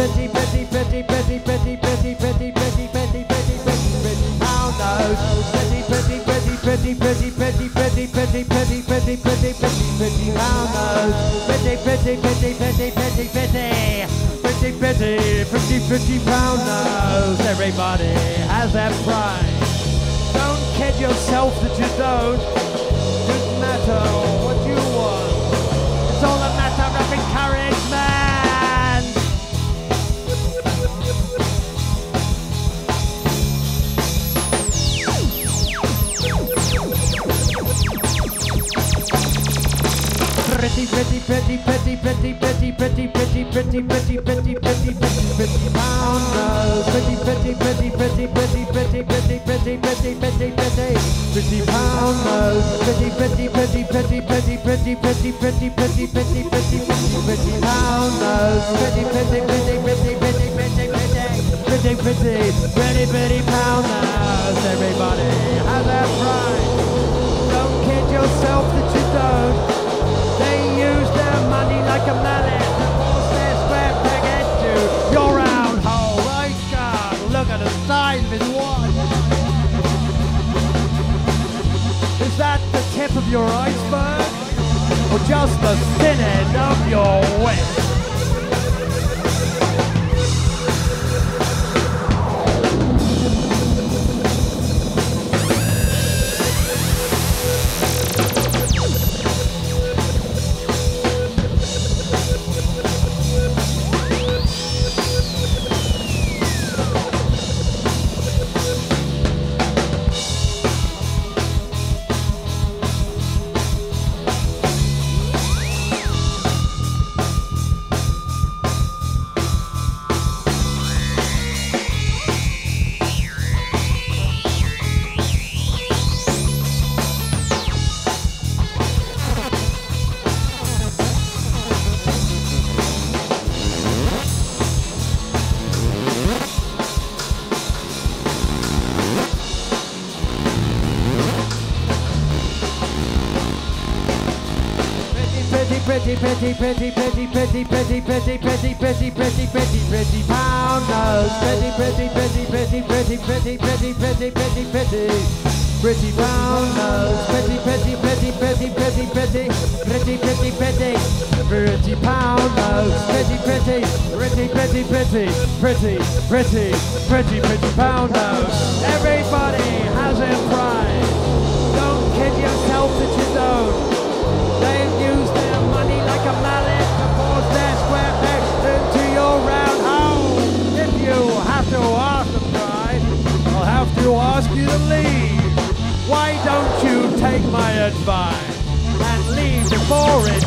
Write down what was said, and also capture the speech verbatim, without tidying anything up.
pretty, pretty, pretty, pretty, pretty, pretty, pretty, pretty, pretty, pretty, pretty, pretty pound note. Pretty, pretty, pretty, pretty, pretty, pretty, pretty, pretty, pretty, pretty, pretty, pretty, pretty pound note. Pretty, pretty, pretty, pretty, pretty, pretty, pretty, pretty, pretty, pretty pound note. Everybody has that pride. Don't kid yourself that you don't. Doesn't matter what you want. It's all a matter of encouragement. Pretty, pretty, pretty, pretty, pretty, pretty, pretty, pretty, pretty, pretty, pretty, pretty, pretty, pretty pound note. Pretty, pretty, pretty, pretty, pretty, pretty, pretty, pretty, pretty, pretty, pretty, pretty pound note. Pretty, pretty, pretty, pretty, pretty, pretty, pretty, pretty, pretty, pretty, pretty, pretty, pretty pound note. Pretty, pretty, pretty, pretty, pretty, pretty, pretty, pretty, pretty, pretty, pretty pound note. Everybody has that pride. Don't kid yourself that you don't. They use their money like a mallet to force their square peg into your round hole. My God, look at the size of his watch. Is that the tip of your iceberg? Or just the thin end of your whip? Pretty, pretty, pretty, pretty, pretty, pretty, pretty, pretty, pretty, pretty, pretty, pretty pound notes. Pretty, pretty, pretty, pretty, pretty, pretty, pretty, pretty, pretty, pretty, pretty pound notes. Pretty, pretty, pretty, pretty, pretty, pretty, pretty, pretty, pretty, pretty pound notes. Pretty, pretty, pretty, pretty, pretty, pretty, pretty, pretty, pretty pound notes. Everybody has their pride. Don't kid yourself that you don't. They've used their money like a mallet to force their square pegs into your round hole. If you have to ask them, pride, I'll have to ask you to leave. Why don't you take my advice and leave before it